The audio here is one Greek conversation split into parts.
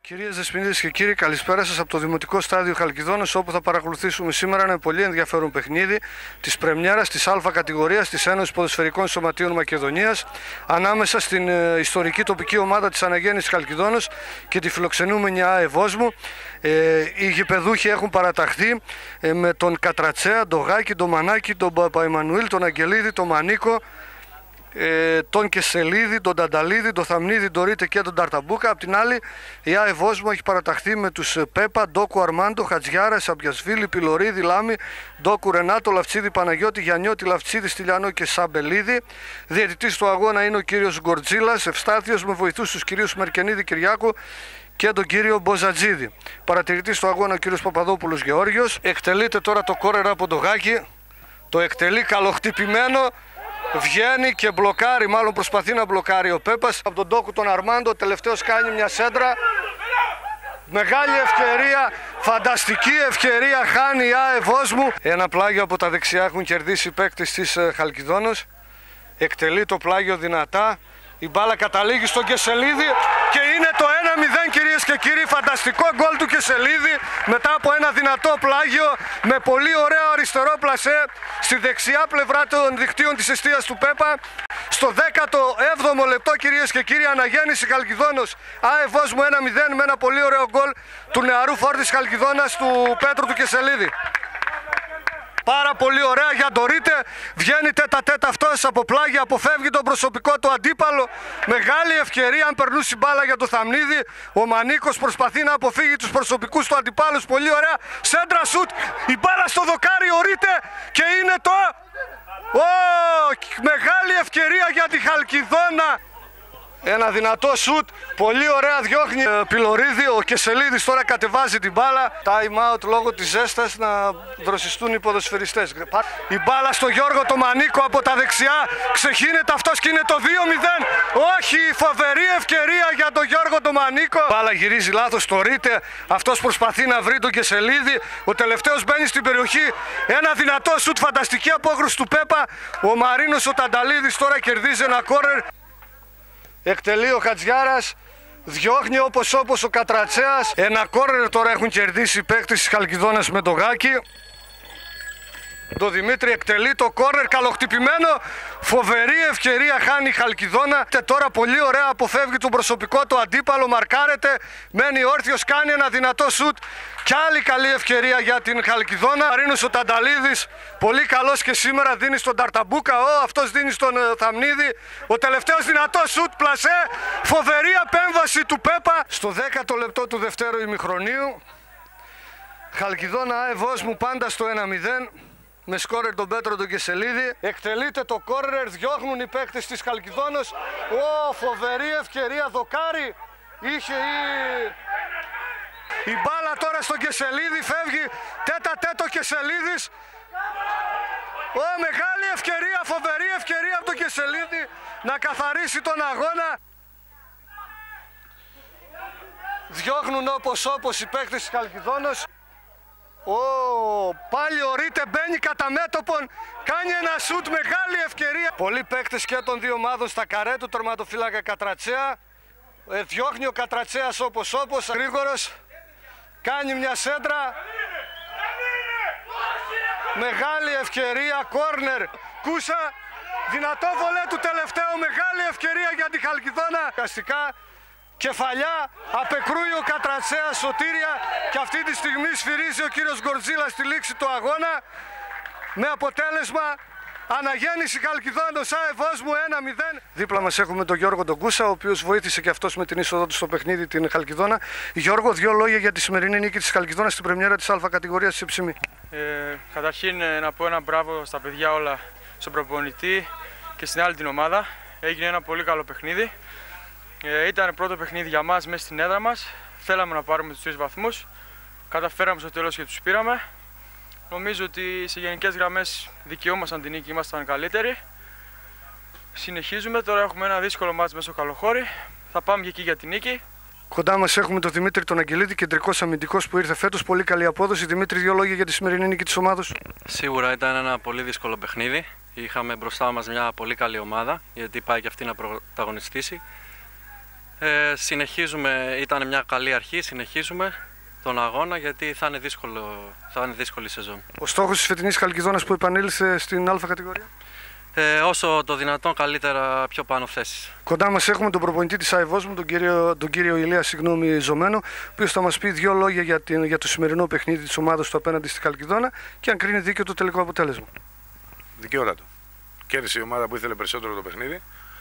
Κυρίες Δεσποινίδες και κύριοι, καλησπέρα σας από το Δημοτικό Στάδιο Χαλκιδόνος, όπου θα παρακολουθήσουμε σήμερα ένα πολύ ενδιαφέρον παιχνίδι της πρεμιέρας της Α κατηγορίας της Ένωσης Ποδοσφαιρικών Σωματείων Μακεδονίας ανάμεσα στην ιστορική τοπική ομάδα της Αναγέννησης Χαλκιδόνος και τη φιλοξενούμενη ΑΕ Βόσμου. Οι γηπεδούχοι έχουν παραταχθεί με τον Κατρατσέα, τον Γάκη, τον Μανάκη, τον Παπαϊμανουήλ, τον Αγγελίδη, τον Μανίκο, τον Κεσελίδη, τον Τανταλίδη, τον Θαμνίδη, τον Ρίτε και τον Ταρταμπούκα. Απ' την άλλη, η ΑΕ Βόσμου έχει παραταχθεί με τους Πέπα, Ντόκου Αρμάντο, Χατζιάρα, Σαμπιασβίλη, Πιλωρίδη, Λάμη, Ντόκου Ρενάτο, Λαυτσίδη, Παναγιώτη, Γιαννιώτη, Λαυτσίδη, Στυλιανό και Σαμπελίδη. Διαιτητής του αγώνα είναι ο κύριος Γκορτζίλας, Ευστάθιος, με βοηθούς τους κυρίους Μερκενίδη Κυριάκου και τον κύριο Μποζατζίδη. Παρατηρητής του αγώνα ο κύριος Παπαδόπουλος Γεώργιος. Εκτελείται τώρα το κόρνερ από το Γάκη. Το εκτελεί καλοχτυπημένο. Βγαίνει και μπλοκάρει, μάλλον προσπαθεί να μπλοκάρει ο Πέπας από τον Ντόκου τον Αρμάντο. Ο τελευταίος κάνει μια σέντρα. Μεγάλη ευκαιρία, φανταστική ευκαιρία, χάνει η ΑΕ Βόσμου. Ένα πλάγιο από τα δεξιά έχουν κερδίσει οι παίκτες της Χαλκιδόνος. Εκτελεί το πλάγιο δυνατά. Η μπάλα καταλήγει στον Κεσελίδη και είναι το 1-0, κυρίες και κύριοι. Φανταστικό γκολ του Κεσελίδη μετά από ένα δυνατό πλάγιο με πολύ ωραίο αριστερό πλασέ στη δεξιά πλευρά των δικτύων της εστίας του Πέπα. Στο 17ο λεπτό, κυρίες και κύριοι, Αναγέννηση Χαλκιδόνος, ΑΕ Βόσμου 1-0 με ένα πολύ ωραίο γκολ του νεαρού φόρτης Χαλκιδόνας, του Πέτρου του Κεσελίδη. Πάρα πολύ ωραία για τον Ρίτε, βγαίνει τέτα-τέτα αυτός από πλάγια, αποφεύγει τον προσωπικό του αντίπαλο. Μεγάλη ευκαιρία αν περνούσε η μπάλα για το Θαμνίδη. Ο Μανίκος προσπαθεί να αποφύγει τους προσωπικούς του αντιπάλους. Πολύ ωραία, σέντρα σουτ, η μπάλα στο δοκάρι, ο Ρίτε και είναι το... Μεγάλη ευκαιρία για τη Χαλκιδόνα. Ένα δυνατό σουτ, πολύ ωραία, διώχνει Πιλωρίδη. Ο Κεσελίδης τώρα κατεβάζει την μπάλα. Time out λόγω της ζέστας να δροσιστούν οι ποδοσφαιριστές. Η μπάλα στο Γιώργο το Μανίκο από τα δεξιά. Ξεχύνεται αυτός και είναι το 2-0. Όχι, φοβερή ευκαιρία για τον Γιώργο το Μανίκο. Η μπάλα γυρίζει λάθος στο Ρίτε. Αυτός προσπαθεί να βρει τον Κεσελίδη. Ο τελευταίος μπαίνει στην περιοχή. Ένα δυνατό σουτ, φανταστική απόκρουση του Πέπα. Ο Μαρίνος ο Τανταλίδης τώρα κερδίζει ένα κόρνερ. Εκτελεί ο Χατζιάρας, διώχνει όπως ο Κατρατσέας. Ένα κόρνερ τώρα έχουν κερδίσει οι παίκτες της Χαλκιδόνας με το Γάκη. Το Δημήτρη εκτελεί το κόρνερ, καλοχτυπημένο. Φοβερή ευκαιρία χάνει η Χαλκιδόνα. Και τώρα πολύ ωραία αποφεύγει τον προσωπικό του αντίπαλο, μαρκάρεται. Μένει όρθιος, κάνει ένα δυνατό σουτ. Κι άλλη καλή ευκαιρία για την Χαλκιδόνα. Μαρίνος ο Τανταλίδης, πολύ καλός και σήμερα, δίνει στον Ταρταμπούκα. Αυτός δίνει στον Θαμνίδη. Ο τελευταίος δυνατός σουτ, πλασέ. Φοβερή απέμβαση του Πέπα. Στο 10ο λεπτό του δευτέρου ημιχρονίου. Χαλκιδόνα ΑΕ Βόσμου πάντα στο 1-0. Με σκόρερ τον Πέτρο τον Κεσελίδη. Εκτελείται το κόρνερ, διώχνουν οι παίκτες της Χαλκιδόνος. Φοβερή ευκαιρία, δοκάρι. Είχε η μπάλα τώρα στον Κεσελίδη, φεύγει τέτα-τέτο Κεσελίδης. Μεγάλη ευκαιρία, φοβερή ευκαιρία από τον Κεσελίδη να καθαρίσει τον αγώνα. Διώχνουν όπως οι παίκτες της Χαλκιδόνος. Πάλι ο Ρίτε μπαίνει κατά μέτωπον, κάνει ένα σουτ, μεγάλη ευκαιρία. Πολλοί παίκτες και των δύο ομάδων στα καρέ του τερματοφύλακα Κατρατσέα. Διώχνει ο Κατρατσέας όπως, γρήγορος, κάνει μια σέντρα. Μεγάλη ευκαιρία, κόρνερ, Κούσα, δυνατό βολέ του τελευταίου, μεγάλη ευκαιρία για τη Χαλκιδόνα. Καστικά. Κεφαλιά, απεκρούει ο Κατρατσέας, σωτήρια, και αυτή τη στιγμή σφυρίζει ο κύριος Γκορτζίλας στη λήξη του αγώνα με αποτέλεσμα Αναγέννηση Χαλκιδόνος ΑΕ Βόσμου 1-0. Δίπλα μας έχουμε τον Γιώργο τον Κούσα, ο οποίος βοήθησε και αυτός με την είσοδό του στο παιχνίδι την Χαλκιδόνα. Γιώργο, δύο λόγια για τη σημερινή νίκη της Χαλκιδόνας στην πρεμιέρα της Α κατηγορίας της Εψιμή. Καταρχήν να πω ένα μπράβο στα παιδιά όλα, στον προπονητή και στην άλλη την ομάδα. Έγινε ένα πολύ καλό παιχνίδι. Ήταν πρώτο παιχνίδι για μας μέσα στην έδρα μας. Θέλαμε να πάρουμε τους 3 βαθμούς. Καταφέραμε στο τέλος και τους πήραμε. Νομίζω ότι σε γενικές γραμμές δικαιούμασταν την νίκη, ήμασταν καλύτεροι. Συνεχίζουμε, τώρα έχουμε ένα δύσκολο μάτς μέσα στο Καλοχώρι. Θα πάμε και εκεί για την νίκη. Κοντά μας έχουμε τον Δημήτρη τον Αγγελίδη, κεντρικός αμυντικός που ήρθε φέτος. Πολύ καλή απόδοση. Δημήτρη, δύο λόγια για τη σημερινή νίκη της ομάδας. Σίγουρα ήταν ένα πολύ δύσκολο παιχνίδι. Είχαμε μπροστά μας μια πολύ καλή ομάδα, γιατί πάει και αυτή να πρωταγωνιστήσει. Συνεχίζουμε, ήταν μια καλή αρχή, συνεχίζουμε τον αγώνα γιατί θα είναι δύσκολη σεζόν. Ο στόχος της φετινής Χαλκιδόνας που επανήλθε στην Α κατηγορία. Όσο το δυνατόν καλύτερα πιο πάνω θέσεις. Κοντά μας έχουμε τον προπονητή της ΑΕΒΟΣ μου, τον κύριο Ηλία Ζωμένο, ο οποίος θα μας πει δύο λόγια για το σημερινό παιχνίδι της ομάδας του απέναντι στη Χαλκιδόνα και αν κρίνει δίκαιο το τελικό αποτέλεσμα. Δικαιότατο. Κέρδισε η ομάδα που ήθελε περισσότερο το παιχνίδι.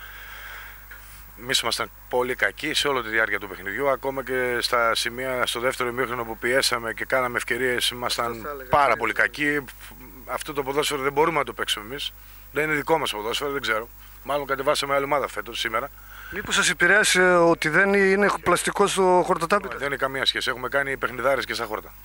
Εμείς ήμασταν πολύ κακοί σε όλη τη διάρκεια του παιχνιδιού. Ακόμα και στα σημεία στο δεύτερο ημίχρονο που πιέσαμε και κάναμε ευκαιρίες, ήμασταν πάρα πολύ κακοί. Αυτό το ποδόσφαιρο δεν μπορούμε να το παίξουμε εμείς. Δεν είναι δικό μας ποδόσφαιρο, δεν ξέρω. Μάλλον κατεβάσαμε άλλη ομάδα φέτος σήμερα. Μήπως σας επηρέασε ότι δεν είναι πλαστικό στο χορτοτάπητα? Δεν είναι καμία σχέση. Έχουμε κάνει παιχνιδάρες και στα χόρτα.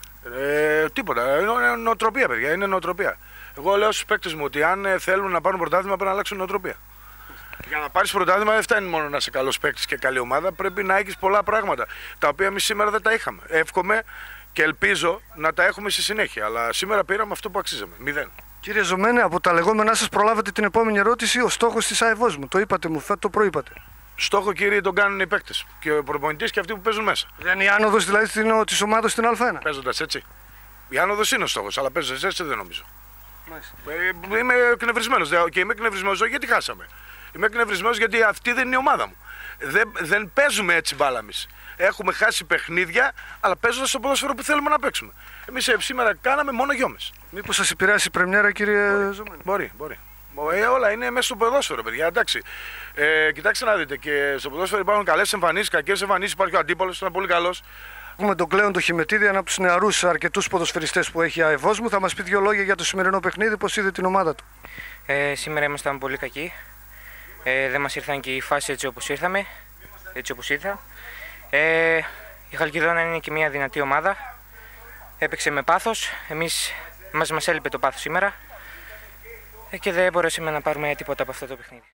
Τίποτα. Είναι νοοτροπία, παιδιά. Είναι νοοτροπία. Εγώ λέω στους παίκτες μου ότι αν θέλουν να πάρουν πρωτάθλημα πρέπει να αλλάξουν νοοτροπία. Για να πάρεις πρωτάθλημα δεν φτάνει μόνο να είσαι καλός παίκτης και καλή ομάδα. Πρέπει να έχεις πολλά πράγματα τα οποία εμείς σήμερα δεν τα είχαμε. Εύχομαι και ελπίζω να τα έχουμε στη συνέχεια. Αλλά σήμερα πήραμε αυτό που αξίζαμε. 0. Κύριε Ζωμένε, από τα λεγόμενά σας προλάβετε την επόμενη ερώτηση. Ο στόχος της ΑΕΒΟΣ μου, το είπατε μου, το προείπατε. Στόχο, κύριε, τον κάνουν οι παίκτες. Και ο προπονητής και αυτοί που παίζουν μέσα. Δεν είναι η άνοδος δηλαδή της ομάδας στην Α1. Παίζοντας έτσι. Η άνοδος είναι ο στόχος, αλλά παίζοντας έτσι δεν νομίζω. Είμαι εκνευρισμένος και είμαι εκνευρισμένος γιατί χάσαμε. Είμαι εκνευρισμένος γιατί αυτή δεν είναι η ομάδα μου. Δεν παίζουμε έτσι μπάλα εμείς. Έχουμε χάσει παιχνίδια, αλλά παίζοντας το ποδόσφαιρο που θέλουμε να παίξουμε. Εμείς σήμερα κάναμε μόνο γιόμες. Μήπως σας επηρεάσει η πρεμιέρα, κύριε Ζωμένο? Μπορεί. Όλα είναι μέσα στο ποδόσφαιρο, παιδιά. Εντάξει. Κοιτάξτε να δείτε, και στο ποδόσφαιρο υπάρχουν καλές εμφανίσεις, κακές εμφανίσεις. Υπάρχει ο αντίπαλος, ήταν πολύ καλός. Έχουμε τον Κλέον τον Χιμετίδη, ένα από τους νεαρούς αρκετούς ποδοσφαιριστές που έχει η ΑΕΒΟΣ μου. Θα μας πει δύο λόγια για το σημερινό παιχνίδι, πώς είδε την ομάδα του. Σήμερα ήμασταν πολύ κακοί. Δεν μας ήρθαν και οι φάσεις έτσι όπως ήρθαμε. Έτσι όπως ήρθα. Η Χαλκιδόνα είναι και μια δυνατή ομάδα. Έπαιξε με πάθος. Μας έλειπε το πάθος σήμερα. Και δεν μπορέσαμε να πάρουμε τίποτα από αυτό το παιχνίδι.